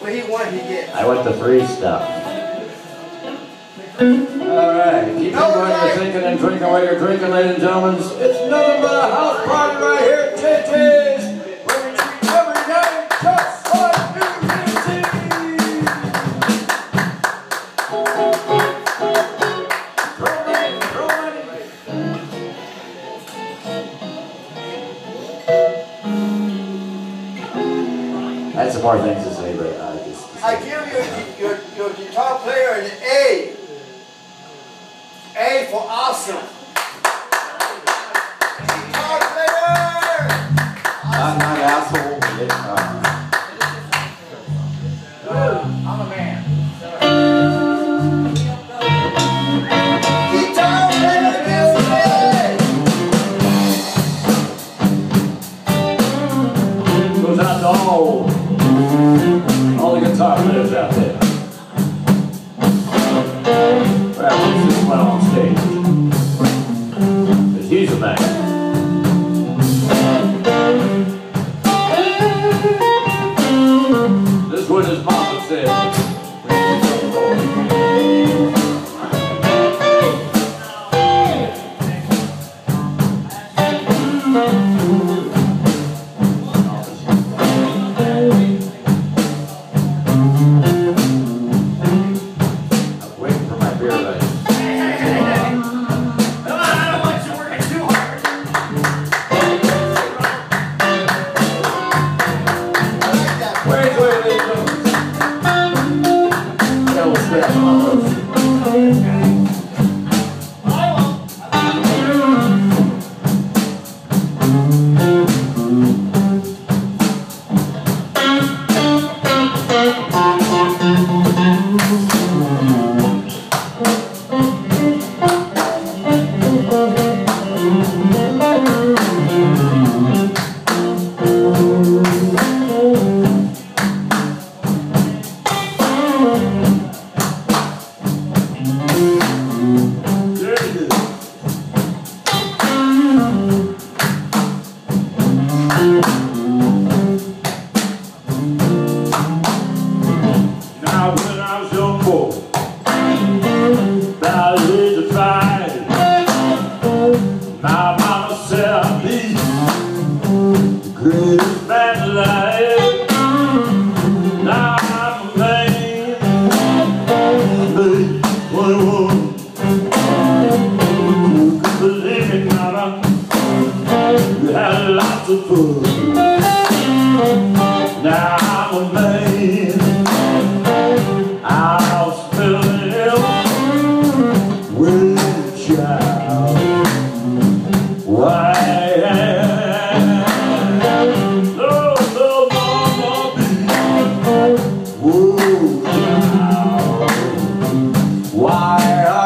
What he won, he gets. I want the free stuff. Alright, keep on going, you're thinking and drinking while you're drinking, ladies and gentlemen. It's nothing but a house party right here at TT's, where we treat every night just like New City. I had some more things to say, but I give your guitar player an A. A for awesome. Guitar player! Not asshole. I'm a man. Guitar player gives an A. Goes out to all the guitar players out there. Perhaps this one on stage. Because he's a man. This is what his mama said. Now I'm a man. I'll spill it with a child. Why? No, whoa, why?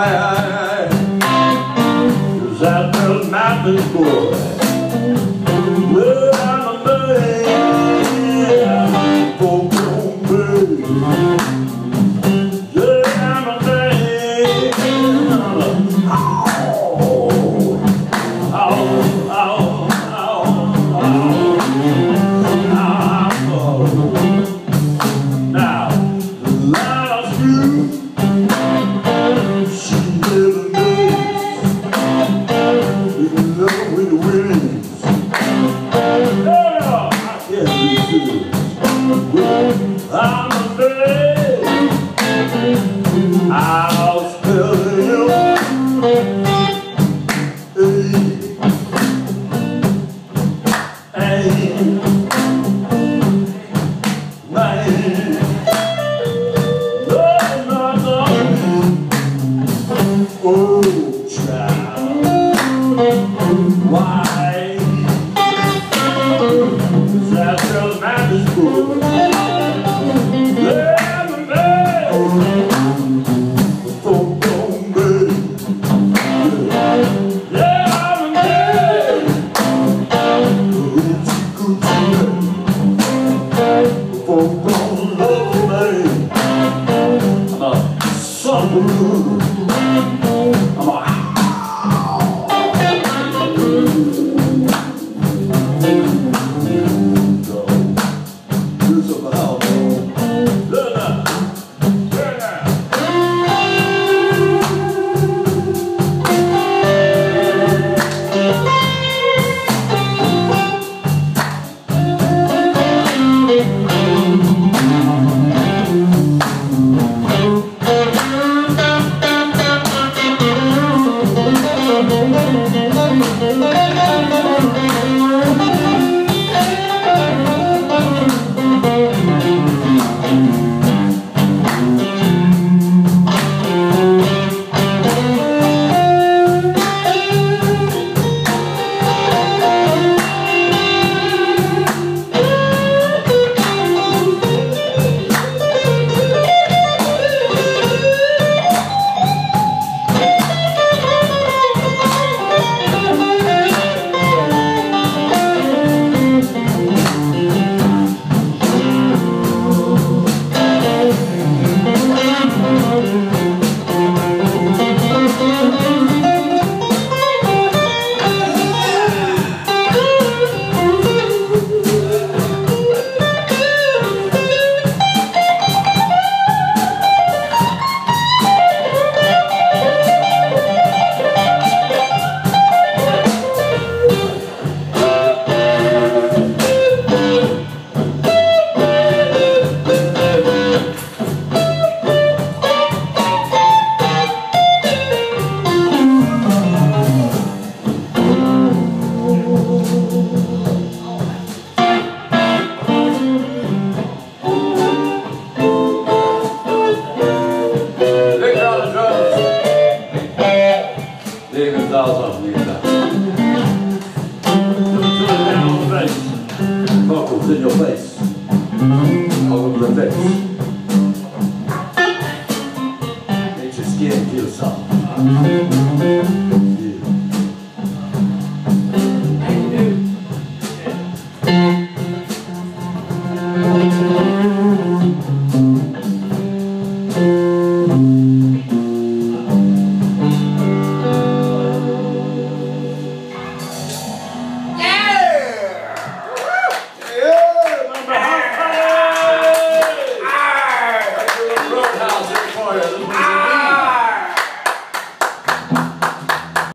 'Cause that little mountain boy. Well, I'm a man, folk don't believe. Yeah, I'm a man. Now, the last you, she never missed. In love with the winnings. I'm a man. I'll spell him. Oh, child. Why? 'Cause that girl's mad as cool. I'm a Makes your skin feel soft. Yeah.